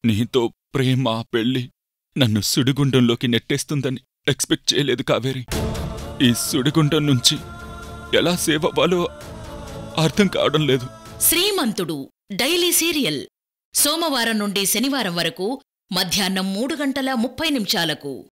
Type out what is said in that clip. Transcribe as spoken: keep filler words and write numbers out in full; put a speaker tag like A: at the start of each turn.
A: నీతో ప్రేమ పెళ్లి నన్ను సుడిగుండంలోకి నెట్టేస్తుందని ఎక్స్పెక్ట్ చేయలేదు కావేరి. ఈ సుడిగుండం నుంచి ఎలా సేవ్ అవ్వాలో అర్థం కావడం లేదు.
B: శ్రీమంతుడు డైలీ సీరియల్ సోమవారం నుండి శనివారం వరకు మధ్యాహ్నం మూడు గంటల ముప్పై నిమిషాలకు.